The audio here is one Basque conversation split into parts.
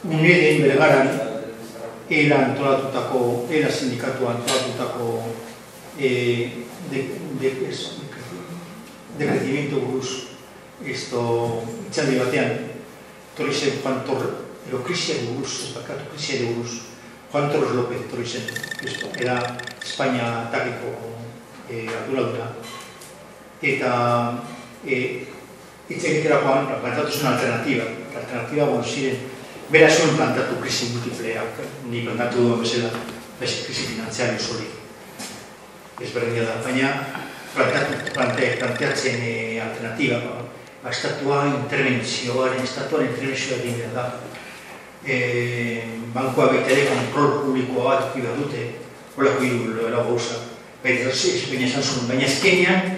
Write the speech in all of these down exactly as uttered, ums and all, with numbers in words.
uneden bergaran, ela antolatutako, ela sindikatu antolatutako dekretimiento buruz, itzaldi batean, torri zen Juan Torres, ero krisiari buruz, ez bakatu krisiari buruz, Juan Torres López torri zen, era Espainia takiko arduraduna, eta hitz egiterakoan plantatu zen alternatiba, alternatiba bon ziren, bera zuen plantatu krisi multiplea, ni plantatu duen bezala, krisi finantziario zori, ezberdina da, baina planteatzen alternatiba, estatua intervenzioaren, estatuaren intervenzioa egin behar da. Bankoa baita ere kontrol publikoa bat ukibak dute, holako hiru lau gauza, baina esan zuen, baina ezkenean,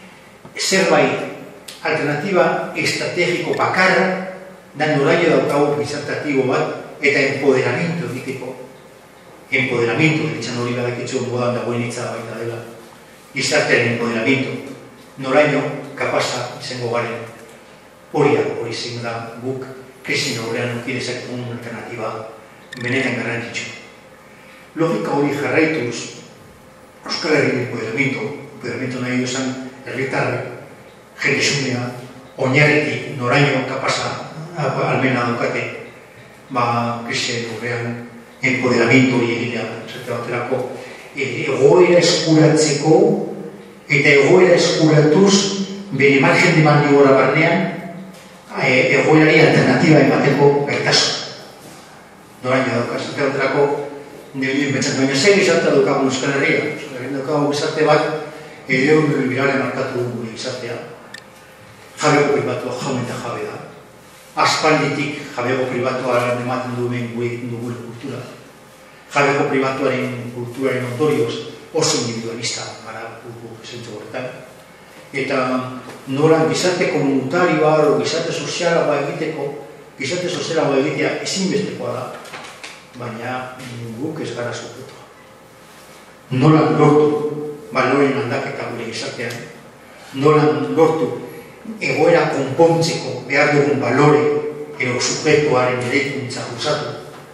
zerbait alternatiba estrategiko bakarra, da noraino daukagu gizartatibo bat, eta empoderamento egiteko. Empoderamento, ditzan hori badakitzu modan dagoen hitza baita dela. Gizartearen empoderamento, noraino kapasa izango garen. Hori hori zen da guk krisi aurrean ukidezak un alternatiba benetan garrantzitsu. Logika hori jarraituz, Euskal Herrien empoderamento, empoderamento nahi duzan herritarrek, jenizunea, oinarretik noraino kapasa almena daukate, ba, krisi aurrean empoderamento hori egitea, zerte baterako, egoera eskuratzeko eta egoera eskuratuz bere margen de maniobra barnean egoerari alternatiba emateko gaitasun. Noraino daukaz, zerte baterako, nire pentsatu baina zer gizartea daukagun Euskal Herria, Euskal Herria daukagun gizarte bat, ereun birale markatu dugu gizartea. Jabego pribatua jaun eta jabe da. Aspalditik jabego pribatuaren ematen duen gu egiten dugu kultura. Jabego pribatuaren kulturaren ondorioz oso individualista gara dugu zentzu horretan. Eta nola gizarte komunitarioa o gizarte soziala ba egiteko, gizarte soziala ba egitea ezinbestekoa da, baina guk ez gara subjektua. Nola lortu baloren aldaketa gure gizartean, nola lortu egoera konpontzeko behar dugun balore edo subjektuaren eraikuntza usatu,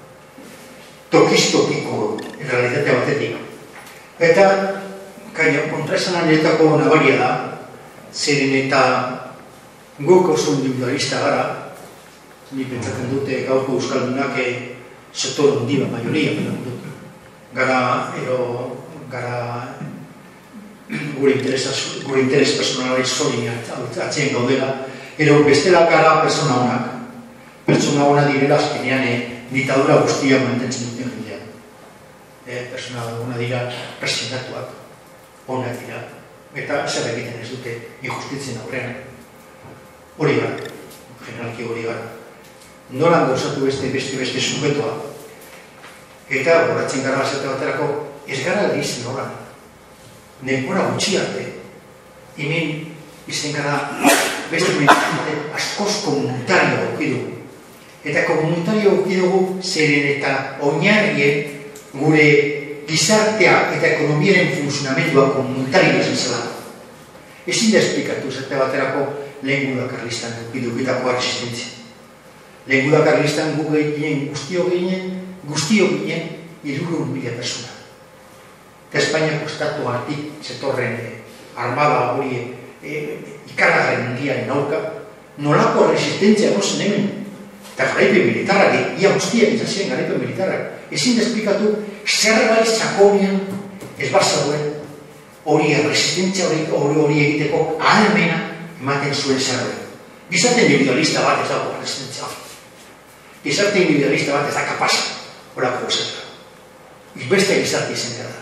tokiz-tokiko realitatea batetik. Eta, kaino, kontraesanan niretako nabaria da, zeren eta guk oso individualista gara, ni pentsatzen dute gaurko euskaldunak sektor hundiba, maioria, gara, ero, gara, gure interes personalari zori atzien gaudela, ero bestela gara persona honak, persona hona direla azkenean ditadura guztia mantentzen duten jendean. Persona hona dira presentatuak, honak dira, eta zer egiten ez dute injustitzen aurrean. Hori gara, generalki hori gara. Nolan gauzatu beste beste beste subjektua, eta horatzen gara zerte baterako, ez gara lehizen horan. Denbora gutxi arte, hemen izen gara beste mentzate askoz komunitario aukidugu. Eta komunitario aukidugu zeren eta oinarrien gure gizartea eta ekonomiaren funtzionamendua komunitario esan zela. Ezin da esplikatu zerte baterako lehen gudakarlistan aukiduketako resistentzia. Lehen gudakarlistan gu gehien guztio gehien, guztio gehien hirurehun mila persona. Eta Espainiako estatuatik zetorren armada hori ikaragarren handiaren aurka, nolako resistentzia gozen hemen. Eta garaipe militarrak, ia guztiak izazien garaipe militarrak. Ezin da esplikatu zerbait sakonean ez bazagoen hori resistentzia hori egiteko ahalmena ematen zuen zerbait. Gizarte individualista bat ez dago resistentzia. Gizarte individualista bat ez da kapasa horako gozetra. Beste gizarte izan gara da.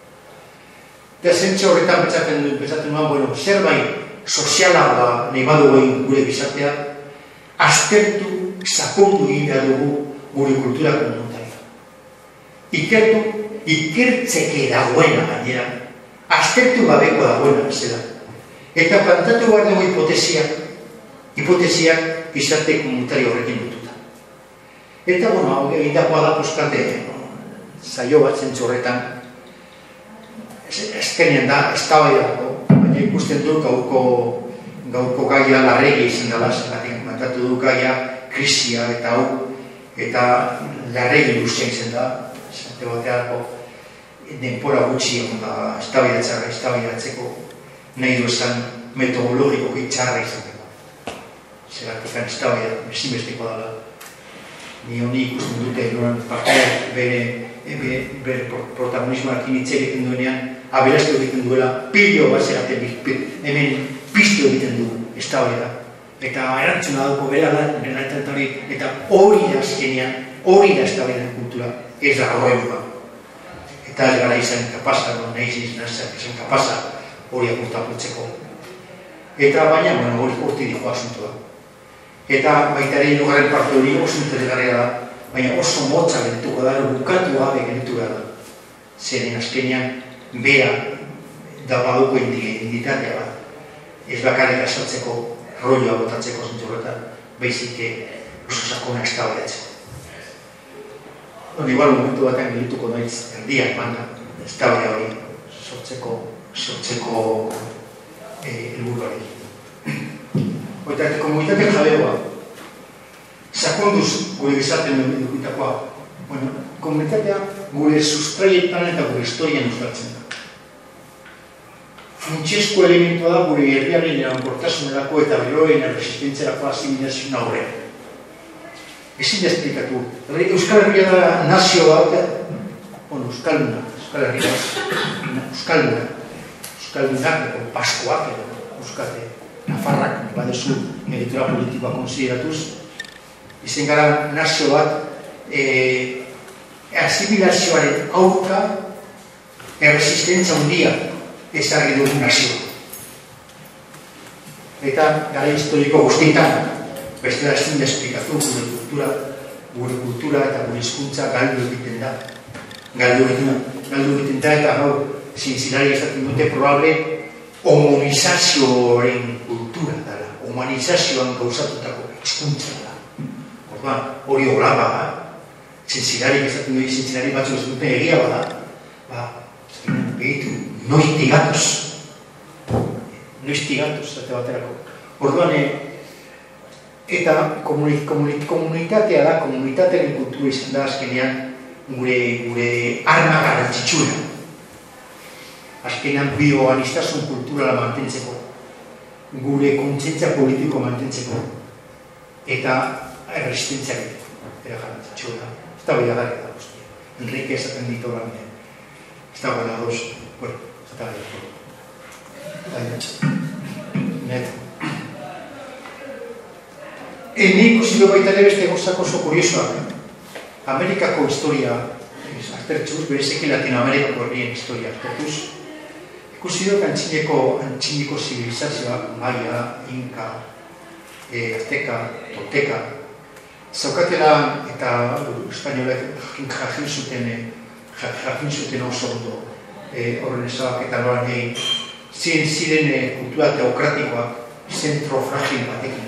Eta zentxe horretan pentsatzen nuen, bueno, zerbait sozialagoa nahi badugu egin gure gizartea, aztertu, sakondu egin behar dugu gure kultura komunitaria. Ikertu, ikertzeke dagoena gainera, aztertu gabeko dagoena bezala. Eta plantatu behar dugu hipotesiak, hipotesiak gizarte komunitario horrekin dututa. Eta, bueno, egindakoa da puzkate, zaio bat zentxe horretan, ezkenean da, ez da bai dago, baina ikusten dut gauko gaia larregi izan dela, zeratik, mantatu du gaia krisia eta hau eta larregi luzea izan da, esate bateako denpora gutxi egon da eztabaidatzea, eztabaidatzeko nahi du esan metodologikoki txarra izateko. Zeratik eztabaida ezinbesteko dela. Ni honi ikusten dute noran parteak bere bere protagonismoarekin hitz egiten duenean, aberastu egiten duela, pilo bat zeraten hemen piztu egiten du eztabaida. Eta erantzuna dauko bere hori, eta hori da azkenean, hori da eztabaidaren kultura, ez da horreua. Eta ez gara izan kapasa, nahi izan izan kapasa hori akurtaputzeko. Eta baina, bueno, hori horti diko asuntua. Eta baita ere hirugarren parte hori oso interesgarria da, baina oso motza geldituko da, bukatu gabe gelditu behar da. Zeren azkenean, bera da baduko inditatea bat. Ez bakarrik azaltzeko, rolloa botatzeko zentzurretan, baizik oso sakona eztabaidatzeko. Igual momentu batean geldituko naiz erdiak manda, eztabaida hori sortzeko, sortzeko helburuari. Eta komunitate jabegoa, sakonduz gure gizartean edukitakoa, bueno, komunitatea gure sustraietan eta gure historian uztartzen da. Funtsezko elementua da gure herriaren erankortasunerako eta beroen erresistentziarako asimilazioen aurrean. Ezin da esplikatu. Euskal Herria da nazio bat, bueno, Euskalduna, Euskal Herria, Euskalduna, Euskaldunak, edo Paskoak, edo Euskate, Nafarrak, badezu, egitura politikoa konsideratuz, izen gara nazio bat, asimilazioaren aurka erresistentza handia ezarri dugu nazioa. Eta gara historiko guztietan, beste da ezin da esplikatu gure kultura, gure kultura eta gure hizkuntza galdu egiten da. Galdu egiten da eta hau, zientzialari esaten dute probable homonizazioaren kultura dara, humanizazioan gauzatutako hizkuntza da. Orduan, hori hola bada, zientzialari esaten dute, zientzialari batzuk ez dute egia bada, ba, behitu, noizti gatoz. Noizti gatoz, zate baterako. Orduan, eta komunitatea da, komunitatearen kultura izan da azkenean gure arma garrantzitsua. Azkenean bioanistasun kulturala mantentzeko, gure kontzientzia politiko mantentzeko, eta erresistentzia egiteko, era garrantzitsua. Ez da bera gara da, hostia. Enrique esaten ditu horan, ez da gara dos, bueno, ez da gara da. Neto. Nik ikusi baita ere beste gozako oso kuriosoak. Amerikako historia aztertuz, berezeki Latinoamerikako herrien historia aztertuz, ikusi dut antzineko zibilizazioak, Maya, Inka, Azteka, Tolteka, zaukatela eta espainolek jakin zuten jakin zuten oso ondo horren ezabak eta nola nahi ziren ziren kultura teokratikoak zentro fragil batekin.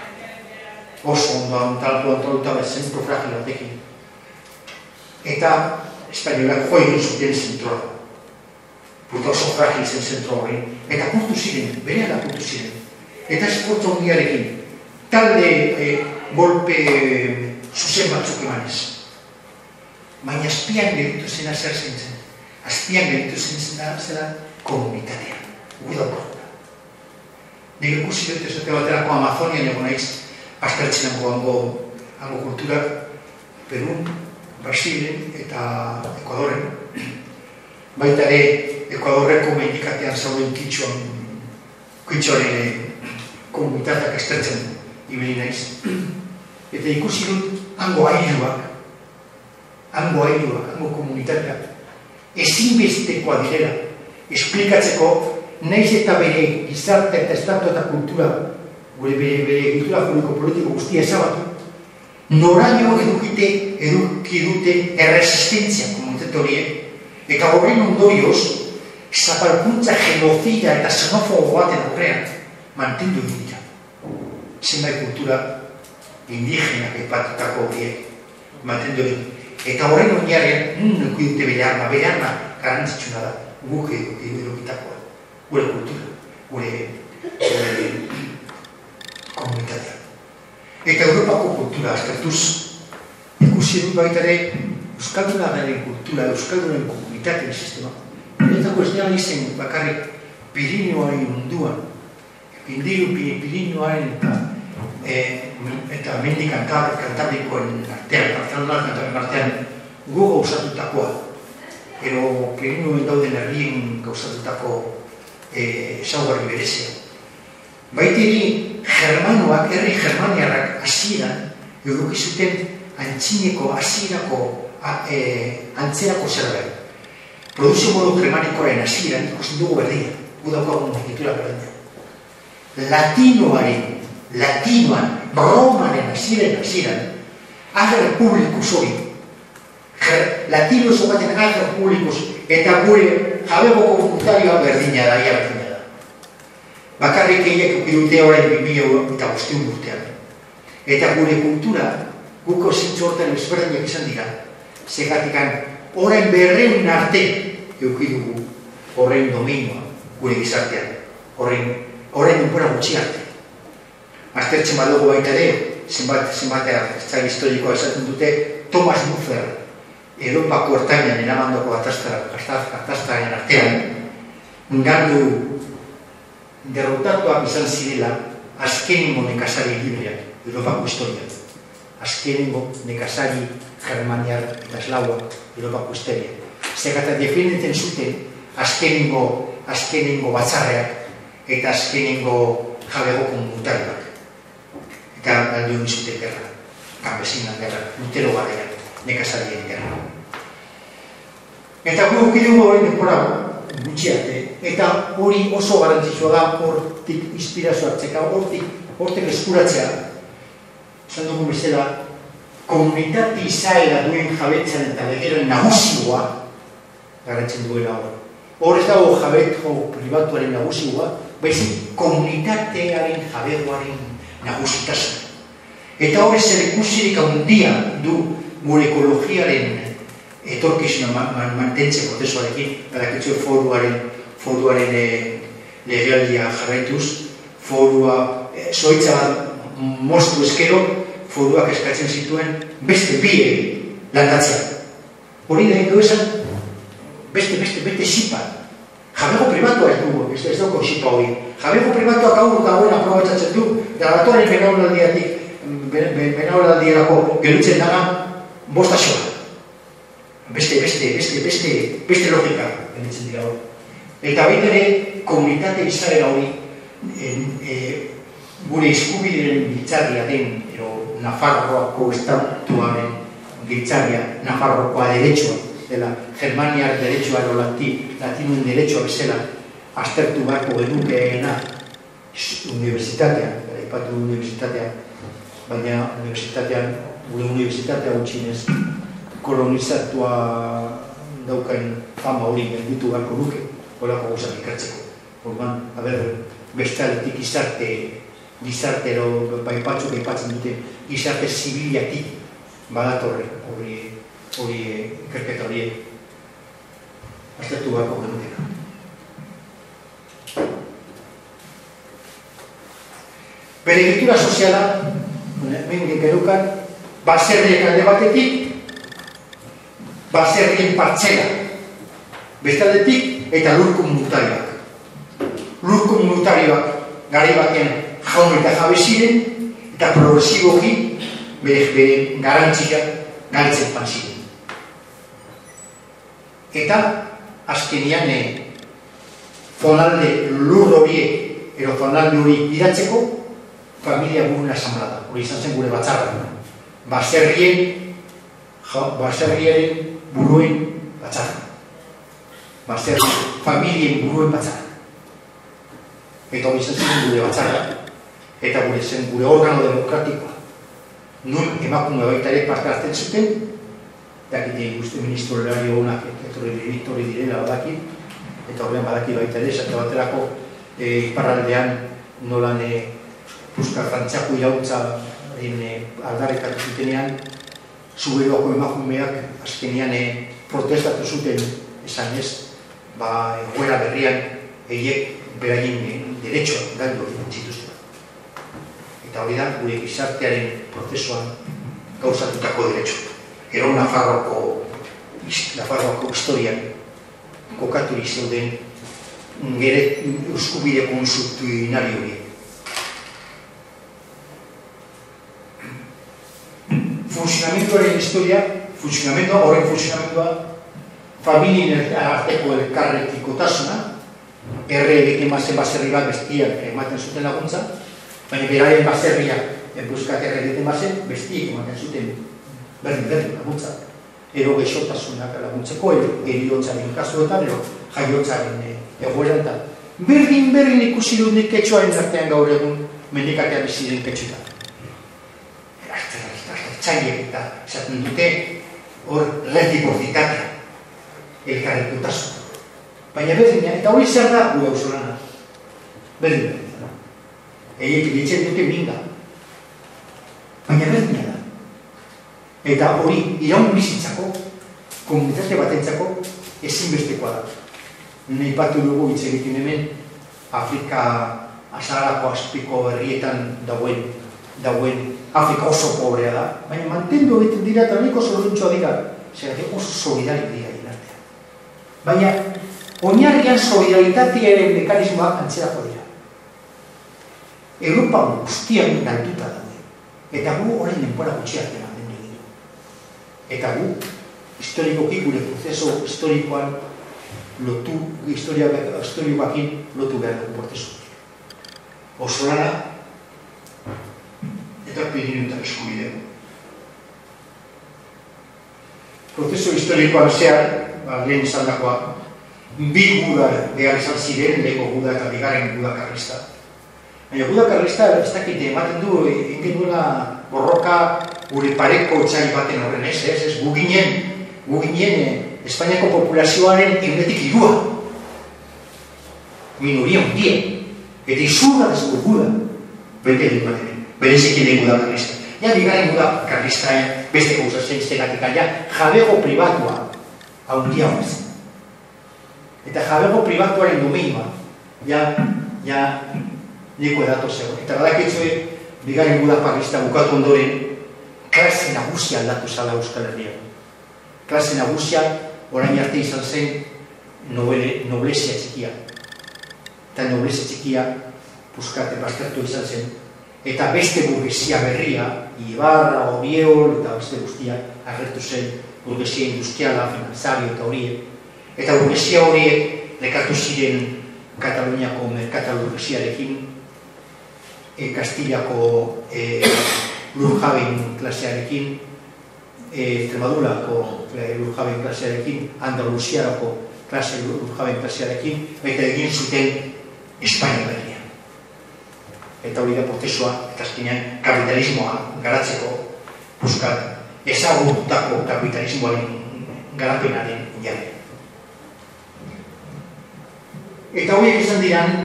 Oso ondo antaltu antoluta bat zentro fragil batekin. Eta espainolak joa zuten zentroa. Puta oso fragil zen zentro horri. Eta purtu ziren, berean da purtu ziren. Eta esportza hondiarekin, talde golpe zuzen batzuk emanez. Baina azpian geritu zena zer zen zen. Azpian geritu zen zena komunitatea. Gudaukakura. Nik ikusi dut esate baterako Amazonian egon naiz, aztertzen hango kulturak, Perun, Brasilen eta Ekuadoren. Baita ere, Ekuadorreko mendikatean zauden kitxoaren komunitateak aztertzen ibili naiz. Eta ikusi dut hango ailuak, hango ailuak, hango komunitateak, ezinbestekoa direla, esplikatzeko naiz eta bere gizarte eta estatu eta kultura, gure bere egitura juridiko-politiko guztia ezabatu, noraino edukite, eduki dute erresistentzia komunitate horiek, eta horren ondorioz, zapalkuntza genozida eta xenofobo baten aurrean mantendu egin dira. Zenbait kultura indigenak aipatutako horiek mantendu egin. Eta horren oinarrian, eduki dute bere arma, bere arma garrantzitsuna da, guk edukitakoa, gure kultura, gure komunitatea. Eta Europako kultura aztertuz, ikusi dut baita ere Euskaldunaren kultura, Euskaldunaren komunitateen sistema. Niretzako ez dira izen bakarrik Pirinioaren munduan, Pindiru Pirinioaren eta mendi kantabrikoen artean, kantabrikoen artean gu gauzatutakoa. Ero Pirinioen dauden herrien gauzatutako ezaugarri berezia. Baitiri germanoak, herri germaniarrak hasieran eduki zuten antzineko, hasierako, antzerako zerbait. Produzio modu germanikoaren hasieran ikusten dugu berdina, gu daukagun egitura berdina. Latinoaren, latinoan, romaren hasieran hasieran, ager publikus hori, latino zokaten ager publikus, eta gure jabego komunitarioa berdina da, ia berdina da. Bakarrik eiek ukidute orain bi mila eta bosteun urtean. Eta gure kultura, guko zintzu hortan ezberdinak izan dira, segatikan orain berreun arte eukidugu horrein dominua gure gizartean, horrein denbora gutxi arte. Aztertzen badugu baita ere, zenbatea zain historikoa esaten dute, Thomas Muffer, Europako ertainan eramandoko gatazkaren artean, gandu derrotatuak izan zirela azkenengo nekazari libreak, Europako historian. Azkenengo nekazari germaniar eta eslauak, Europako historian. Zegata defendenten zuten azkenengo, azkenengo batzarreak eta azkenengo jabego komunitarioak. Eta galdu egin zuten gerra, kanpesinan gerra, Lutero garaian, nekazarien gerra. Eta gu ukidugu hori denbora gutxi arte, eta hori oso garantzitsua da hortik inspirazio hartzeka, hortik eskuratzea, esan dugu bezala, komunitate izaera duen jabetzaren eta legeroen nagusioa garantzen duela hor. Hor ez dago jabetko pribatuaren nagusioa, baizik komunitatearen jabegoaren nagusitasun. Eta hori zer ikusirik handia du gure ekologiaren etorkizuna mantentze prozesuarekin, badakitzu foruaren foruaren legealdia jarraituz, forua zoitza bat moztu eskero, foruak eskatzen zituen beste biei landatzea. Hori da edo esan, beste, beste, beste xipa. Jabego pribatua ez dugu, ez dugu xipa hori. Jabego pribatuak hau dagoen aprobatzatzen du, dagatoren benaulaldiatik, benaulaldiarako gerutzen dana, bosta soa. Beste, beste, beste, beste, beste logika genitzen dira hori. Eta baita ere, komunitate izaera hori, gure eskubideren giltzarria den, ero Nafarroako estatuaren giltzarria, Nafarrokoa derechua, dela Germaniar derechua ero latinuen derechua bezala, aztertu beharko genukeena universitatean, aipatu universitatean, baina universitatean, gure universitatea gutxinez, kolonizatua daukain fama hori gelditu beharko nuke, horako gauzak ikertzeko. Orduan, haber, bestaletik gizarte, gizarte ero baipatzuk aipatzen dute, gizarte zibiliatik badatorre hori hori ikerketa horiek aztertu beharko genutena. Bere egitura soziala, mengen genukan, baserriek alde batetik, baserrien partzela, bestaldetik eta lur komunitarioak. Lur komunitarioak garai batean jaun eta jabe ziren eta progresiboki bere garantzia galtzen pan ziren. Eta azkenian zonalde lur horiek edo zonalde hori biratzeko familia buruen asamblada, hori izan zen gure batzarra. Baserrien baserriaren buruen batzarra. Baserrien familien buruen batzarra. Eta hori izan zen gure batzarra, eta gure zen gure organo demokratikoa. Nun emakume baita ere parte hartzen zuten, dakite guzti ministroari honak etorri direla badaki, eta horrean badaki baita ere, esate baterako iparraldean nolan Euskal Frantziako irautza aldarrekatu zutenean, Zuberoako emakumeak azkenean protestatu zuten esan ez, egoera berrian eiek beraien derechua galdu zituzten. Eta hori da, gure gizartearen prozesuan gauzatutako derechua. ero Nafarroako Nafarroako historian kokaturik zeuden gere euskubide konsultuinari horiek. Funtzionamenduaren historia, funtzionamendua, horren funtzionamendua, familien arteko elkarrekikotasuna, erre egiten bazen baserri bat bestiak ematen zuten laguntza, baina beraren baserriak Euskal Herri egiten bazen bestiak ematen zuten berdin-berdin laguntza. Ero geixotasunak laguntzeko, ero eriotzaren kasuetan, ero jaiotzaren egoeran. Berdin-berdin ikusi dut nik ketxoaren artean gaur egun mendikatea biziren ketxuetan. Txaiek eta esaten dute hor reciprocitatea, elkarrekikotasuna. Baina berdina, eta hori zer da gu auzolana. Berdin berdina. Eiek ditzen dute minga. Baina berdina da. Eta hori iraun bizitzako, komunitate batentzako ezinbestekoa da. Nahi patu dugu hitz egiten hemen Afrika azarako azpiko herrietan dagoen dagoen Afrika oso pobrea da, baina mantendu egiten dira eta nik oso luntxoa dira, zeratik oso solidarik dira inartean. Baina, oinarrian solidaritatearen mekanismoak antzerako dira. Europa guztian galduta daude, eta gu horrein denbora gutxi artean mantendu egin. Eta gu, historikoki gure prozeso historikoan lotu, historikoakin lotu behar dugu prozesu. Osolana, eta pedinutak eskubidea. Prozeso historikoan zehar, lehen izan dagoa, bi guda behar izan ziren, leheko guda eta bigarren guda karlista. Baina guda karlista ez dakite ematen du, egin duela borroka gure pareko txai baten horren ez, ez, ez, gu ginen, gu ginen Espainiako populazioaren egunetik irua. Minoria hundien. Eta izurra dezuko guda, bete egin baten. Berezik egin guda karlista. Ja, bigarren guda karlista, beste gauza zen zeratik, ja, jabego pribatua haundia honezen. Eta jabego pribatuaren domeinua, ja, ja, niko edato zegoen. Eta badakitzue, bigarren guda karlista bukatu ondoren, klase nagusia aldatu zala Euskal Herria. Klase nagusia, orain arte izan zen, noblezia txikia. Eta noblezia txikia, puskate baztertu izan zen, eta beste burgesia berria, Ibarra, Oriol, eta beste guztiak agertu zen burgesia industriala, finanzario eta horiek. Eta burgesia horiek lekartu ziren Kataluniako merkatal burgesiarekin, Kastillako lurjaben klasearekin, Extremadurako lurjaben klasearekin, Andaluziarako klase lurjaben klasearekin, eta egin zuten Espainia berria. Eta hori da prozesua, eta azkenean kapitalismoa garatzeko buskat ezagututako kapitalismoaren garapenaren jare. Eta horiek izan diran